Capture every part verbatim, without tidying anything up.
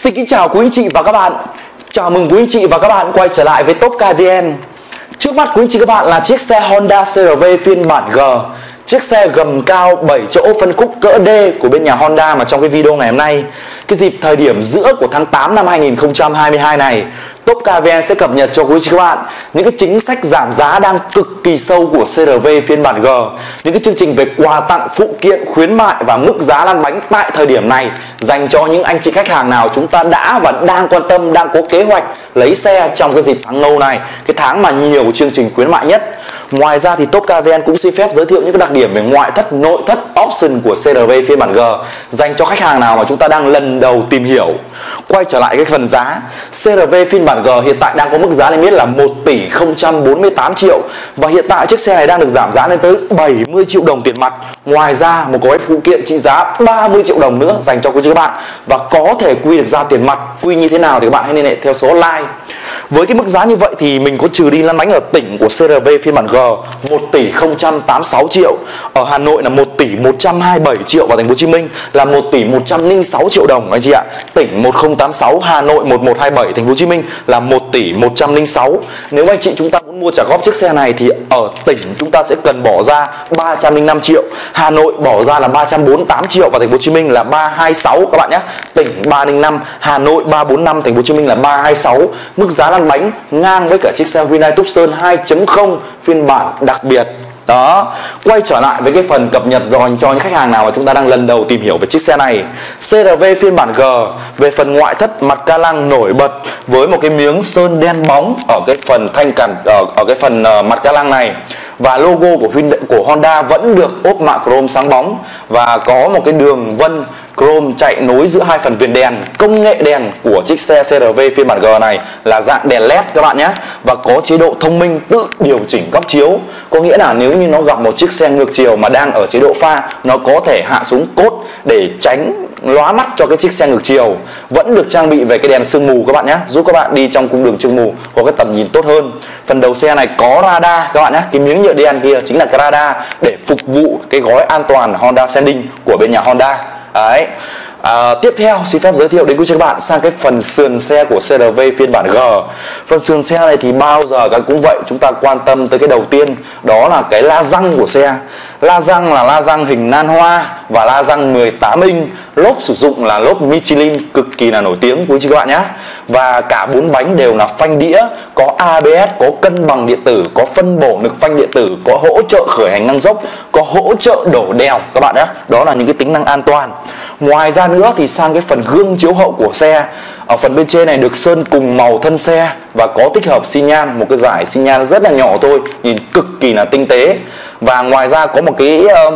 Xin kính chào quý anh chị và các bạn. Chào mừng quý anh chị và các bạn quay trở lại với Top Car vê en. Trước mắt quý anh chị các bạn là chiếc xe Honda xê rờ vê phiên bản G, chiếc xe gầm cao bảy chỗ phân khúc cỡ D của bên nhà Honda mà trong cái video ngày hôm nay, cái dịp thời điểm giữa của tháng tám năm hai nghìn không trăm hai mươi hai này, Top Car vê en sẽ cập nhật cho quý chị các bạn những cái chính sách giảm giá đang cực kỳ sâu của xê rờ vê phiên bản G, những cái chương trình về quà tặng, phụ kiện, khuyến mại và mức giá lăn bánh tại thời điểm này dành cho những anh chị khách hàng nào chúng ta đã và đang quan tâm, đang có kế hoạch lấy xe trong cái dịp tháng Nâu này, cái tháng mà nhiều chương trình khuyến mại nhất. Ngoài ra thì Top Car vê en cũng xin phép giới thiệu những cái đặc điểm về ngoại thất, nội thất, option của xê rờ vê phiên bản G dành cho khách hàng nào mà chúng ta đang lần đầu tìm hiểu. Quay trở lại cái phần giá, xê rờ vê phiên bản G hiện tại đang có mức giá niêm yết là một tỷ không trăm bốn mươi tám triệu và hiện tại chiếc xe này đang được giảm giá lên tới bảy mươi triệu đồng tiền mặt. Ngoài ra một gói phụ kiện trị giá ba mươi triệu đồng nữa dành cho quý chị các bạn và có thể quy được ra tiền mặt. Quy như thế nào thì các bạn hãy liên hệ theo số hotline. Với cái mức giá như vậy thì mình có trừ đi lăn bánh ở tỉnh của xê rờ vê phiên bản G một tỷ không trăm tám mươi sáu triệu, ở Hà Nội là một tỷ một trăm hai mươi bảy triệu và thành phố Hồ Chí Minh là một tỷ một trăm lẻ sáu triệu đồng anh chị ạ. Tỉnh một không tám sáu, Hà Nội một một hai bảy, thành phố Hồ Chí Minh là một tỷ một trăm lẻ sáu. Nếu anh chị chúng ta muốn mua trả góp chiếc xe này thì ở tỉnh chúng ta sẽ cần bỏ ra ba trăm lẻ năm triệu, Hà Nội bỏ ra là ba trăm bốn mươi tám triệu và thành phố Hồ Chí Minh là ba trăm hai mươi sáu các bạn nhé. Tỉnh ba trăm lẻ năm, Hà Nội ba trăm bốn mươi lăm, thành phố Hồ Chí Minh là ba trăm hai mươi sáu. Mức giá lăn bánh ngang với cả chiếc xe Hyundai Tucson hai chấm không phiên bản đặc biệt. Đó, quay trở lại với cái phần cập nhật dành cho những khách hàng nào mà chúng ta đang lần đầu tìm hiểu về chiếc xe này. xê rờ vê phiên bản G về phần ngoại thất, mặt ca lăng nổi bật với một cái miếng sơn đen bóng ở cái phần thanh cản ở, ở cái phần uh, mặt ca lăng này, và logo của Hyundai, của Honda vẫn được ốp mạ chrome sáng bóng và có một cái đường vân chrome chạy nối giữa hai phần viền đèn. Công nghệ đèn của chiếc xe xê rờ vê phiên bản G này là dạng đèn led các bạn nhé, và có chế độ thông minh tự điều chỉnh góc chiếu, có nghĩa là nếu như nó gặp một chiếc xe ngược chiều mà đang ở chế độ pha, nó có thể hạ xuống cốt để tránh lóa mắt cho cái chiếc xe ngược chiều. Vẫn được trang bị về cái đèn sương mù các bạn nhé, giúp các bạn đi trong cung đường sương mù có cái tầm nhìn tốt hơn. Phần đầu xe này có radar các bạn nhé, cái miếng nhựa đen kia chính là cái radar để phục vụ cái gói an toàn Honda Sending của bên nhà Honda. Đấy. À, tiếp theo xin phép giới thiệu đến quý chị các bạn sang cái phần sườn xe của xê rờ vê phiên bản G. Phần sườn xe này thì bao giờ các cũng vậy, chúng ta quan tâm tới cái đầu tiên, đó là cái la răng của xe. La răng là la răng hình nan hoa và la răng mười tám inch, lốp sử dụng là lốp Michelin cực kỳ là nổi tiếng quý chị các bạn nhé. Và cả bốn bánh đều là phanh đĩa, có a bê ét, có cân bằng điện tử, có phân bổ lực phanh điện tử, có hỗ trợ khởi hành ngang dốc, có hỗ trợ đổ đèo các bạn nhé. Đó là những cái tính năng an toàn. Ngoài ra nữa thì sang cái phần gương chiếu hậu của xe, ở phần bên trên này được sơn cùng màu thân xe và có tích hợp xi nhan, một cái dải xi nhan rất là nhỏ thôi, nhìn cực kỳ là tinh tế. Và ngoài ra có một cái uh,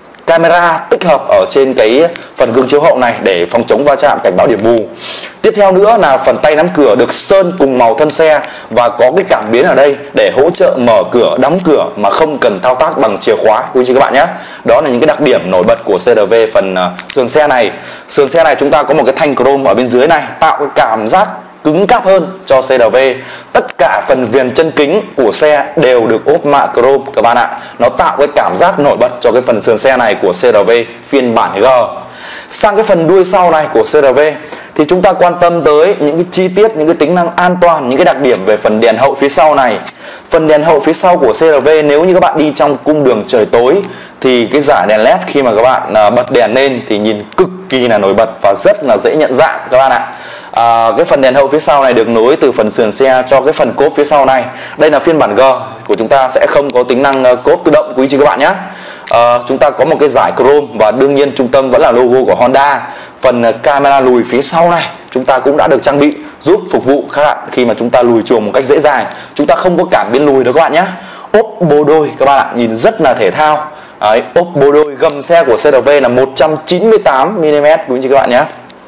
camera tích hợp ở trên cái phần gương chiếu hậu này để phòng chống va chạm, cảnh báo điểm mù. Tiếp theo nữa là phần tay nắm cửa được sơn cùng màu thân xe và có cái cảm biến ở đây để hỗ trợ mở cửa, đóng cửa mà không cần thao tác bằng chìa khóa quý chị các bạn nhé. Đó là những cái đặc điểm nổi bật của xê rờ vê phần uh, sườn xe này. Sườn xe này chúng ta có một cái thanh chrome ở bên dưới này tạo cái cảm giác cứng cáp hơn cho xê rờ vê. Tất cả phần viền chân kính của xe đều được ốp mạ chrome các bạn ạ. Nó tạo cái cảm giác nổi bật cho cái phần sườn xe này của xê rờ vê phiên bản G. Sang cái phần đuôi sau này của xê rờ vê thì chúng ta quan tâm tới những cái chi tiết, những cái tính năng an toàn, những cái đặc điểm về phần đèn hậu phía sau này. Phần đèn hậu phía sau của xê rờ vê, nếu như các bạn đi trong cung đường trời tối thì cái dải đèn led khi mà các bạn bật đèn lên thì nhìn cực kỳ là nổi bật và rất là dễ nhận dạng các bạn ạ. À, cái phần đèn hậu phía sau này được nối từ phần sườn xe cho cái phần cốp phía sau này. Đây là phiên bản G của chúng ta sẽ không có tính năng cốp tự động quý chị các bạn nhé. À, chúng ta có một cái dải chrome và đương nhiên trung tâm vẫn là logo của Honda. Phần camera lùi phía sau này chúng ta cũng đã được trang bị giúp phục vụ các bạn khi mà chúng ta lùi chuồng một cách dễ dàng. Chúng ta không có cảm biến lùi đâu các bạn nhé. Ốp bô đôi các bạn ạ, nhìn rất là thể thao. Đấy, ốp bô đôi gầm xe của xê rờ vê là một trăm chín mươi tám mi li mét quý chị các bạn nhé.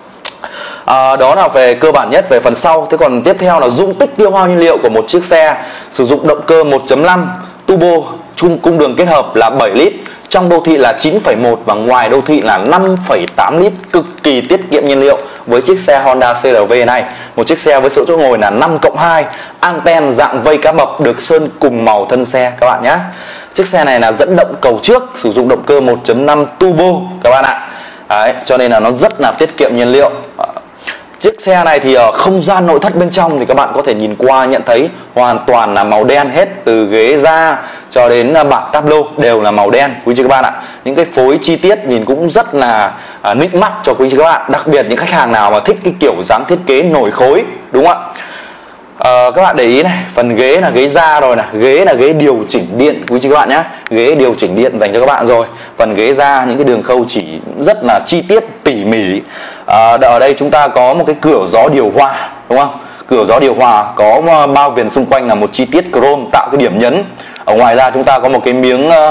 À, đó là về cơ bản nhất về phần sau. Thế còn tiếp theo là dung tích tiêu hao nhiên liệu của một chiếc xe sử dụng động cơ một chấm năm turbo chung cung đường kết hợp là bảy lít, trong đô thị là chín phẩy một và ngoài đô thị là năm phẩy tám lít, cực kỳ tiết kiệm nhiên liệu với chiếc xe Honda xê rờ vê này. Một chiếc xe với số chỗ ngồi là năm cộng hai, anten dạng vây cá mập được sơn cùng màu thân xe các bạn nhé. Chiếc xe này là dẫn động cầu trước, sử dụng động cơ một chấm năm turbo các bạn ạ. Đấy, cho nên là nó rất là tiết kiệm nhiên liệu. Chiếc xe này thì ở không gian nội thất bên trong thì các bạn có thể nhìn qua nhận thấy hoàn toàn là màu đen hết, từ ghế da cho đến bảng tablo đều là màu đen quý chị các bạn ạ. Những cái phối chi tiết nhìn cũng rất là à, nít mắt cho quý chị các bạn, đặc biệt những khách hàng nào mà thích cái kiểu dáng thiết kế nổi khối, đúng không ạ? À, các bạn để ý này, phần ghế là ghế da rồi này, ghế là ghế điều chỉnh điện quý chị các bạn nhé, ghế điều chỉnh điện dành cho các bạn rồi. Phần ghế da những cái đường khâu chỉ rất là chi tiết tỉ mỉ. À, ở đây chúng ta có một cái cửa gió điều hòa, đúng không? Cửa gió điều hòa có bao viền xung quanh là một chi tiết chrome tạo cái điểm nhấn. Ở ngoài ra chúng ta có một cái miếng uh,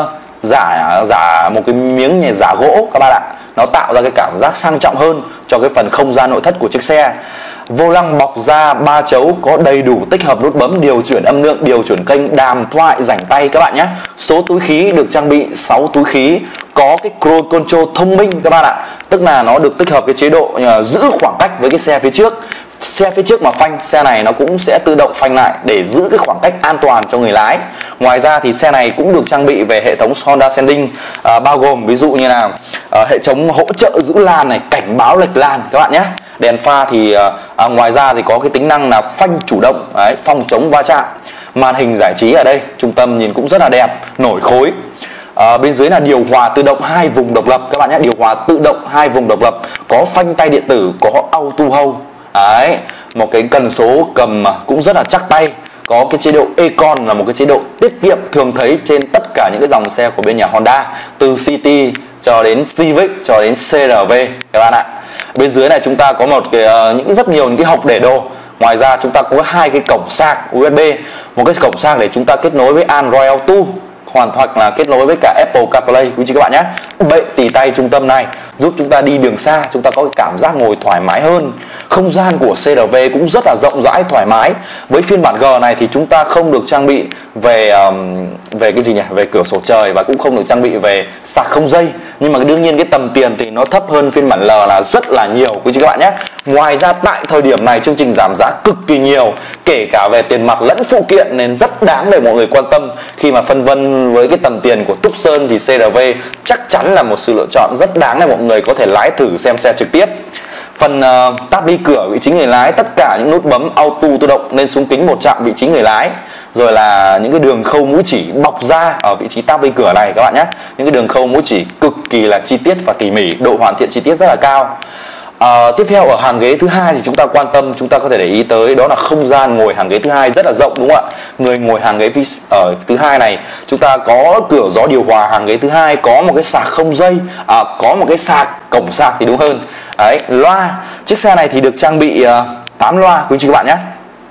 giả giả một cái miếng nhẹ giả gỗ các bạn ạ, nó tạo ra cái cảm giác sang trọng hơn cho cái phần không gian nội thất của chiếc xe. Vô lăng bọc da ba chấu có đầy đủ tích hợp nút bấm điều chuyển âm lượng, điều chuyển kênh, đàm thoại, rảnh tay các bạn nhé. Số túi khí được trang bị sáu túi khí, có cái cruise control thông minh các bạn ạ, tức là nó được tích hợp cái chế độ giữ khoảng cách với cái xe phía trước. Xe phía trước mà phanh, xe này nó cũng sẽ tự động phanh lại để giữ cái khoảng cách an toàn cho người lái. Ngoài ra thì xe này cũng được trang bị về hệ thống Honda Sending, à, bao gồm ví dụ như là à, hệ thống hỗ trợ giữ làn này, cảnh báo lệch làn các bạn nhé. Đèn pha thì à, ngoài ra thì có cái tính năng là phanh chủ động, đấy, phòng chống va chạm. Màn hình giải trí ở đây, trung tâm nhìn cũng rất là đẹp, nổi khối. À, bên dưới là điều hòa tự động hai vùng độc lập các bạn nhé, điều hòa tự động hai vùng độc lập, có phanh tay điện tử, có auto hold. Đấy, một cái cần số cầm cũng rất là chắc tay. Có cái chế độ Econ là một cái chế độ tiết kiệm thường thấy trên tất cả những cái dòng xe của bên nhà Honda, từ City cho đến Civic cho đến xê rờ vê các bạn ạ. Bên dưới này chúng ta có một cái những rất nhiều những cái hộc để đồ. Ngoài ra chúng ta có hai cái cổng sạc u ét bê, một cái cổng sạc để chúng ta kết nối với Android Auto, hoàn toàn là kết nối với cả Apple CarPlay quý chị các bạn nhé. Bệ tỉ tay trung tâm này giúp chúng ta đi đường xa chúng ta có cái cảm giác ngồi thoải mái hơn. Không gian của xê rờ vê cũng rất là rộng rãi thoải mái. Với phiên bản G này thì chúng ta không được trang bị về um, về cái gì nhỉ? Về cửa sổ trời và cũng không được trang bị về sạc không dây. Nhưng mà đương nhiên cái tầm tiền thì nó thấp hơn phiên bản L là rất là nhiều quý chị các bạn nhé. Ngoài ra tại thời điểm này chương trình giảm giá cực kỳ nhiều, kể cả về tiền mặt lẫn phụ kiện, nên rất đáng để mọi người quan tâm khi mà phân vân với cái tầm tiền của Tucson thì xê rờ vê chắc chắn là một sự lựa chọn rất đáng để mọi người có thể lái thử xem xe trực tiếp. Phần uh, táp ly cửa vị trí người lái, tất cả những nút bấm auto tự động lên xuống kính một chạm vị trí người lái, rồi là những cái đường khâu mũi chỉ bọc da ở vị trí táp ly cửa này các bạn nhé. Những cái đường khâu mũi chỉ cực kỳ là chi tiết và tỉ mỉ, độ hoàn thiện chi tiết rất là cao. À, tiếp theo ở hàng ghế thứ hai thì chúng ta quan tâm, chúng ta có thể để ý tới đó là không gian ngồi hàng ghế thứ hai rất là rộng, đúng không ạ? Người ngồi hàng ghế ở thứ hai này chúng ta có cửa gió điều hòa hàng ghế thứ hai, có một cái sạc không dây, à, có một cái sạc cổng sạc thì đúng hơn. Đấy, loa chiếc xe này thì được trang bị uh, tám loa quý chị các bạn nhé.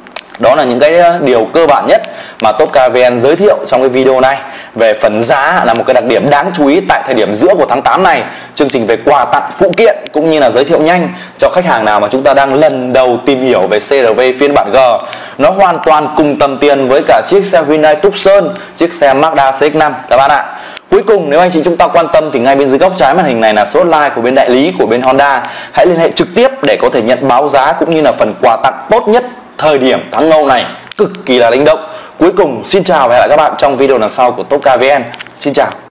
Đó là những cái điều cơ bản nhất mà Top Car vê en giới thiệu trong cái video này. Về phần giá là một cái đặc điểm đáng chú ý tại thời điểm giữa của tháng tám này. Chương trình về quà tặng phụ kiện cũng như là giới thiệu nhanh cho khách hàng nào mà chúng ta đang lần đầu tìm hiểu về xê rờ vê phiên bản G. Nó hoàn toàn cùng tầm tiền với cả chiếc xe Hyundai Tucson, chiếc xe Mazda xê ích năm các bạn ạ. Cuối cùng nếu anh chị chúng ta quan tâm thì ngay bên dưới góc trái màn hình này là số hotline của bên đại lý của bên Honda. Hãy liên hệ trực tiếp để có thể nhận báo giá cũng như là phần quà tặng tốt nhất thời điểm tháng Ngâu này, cực kỳ là linh động. Cuối cùng xin chào và hẹn gặp lại các bạn trong video lần sau của Top Car vê en. Xin chào.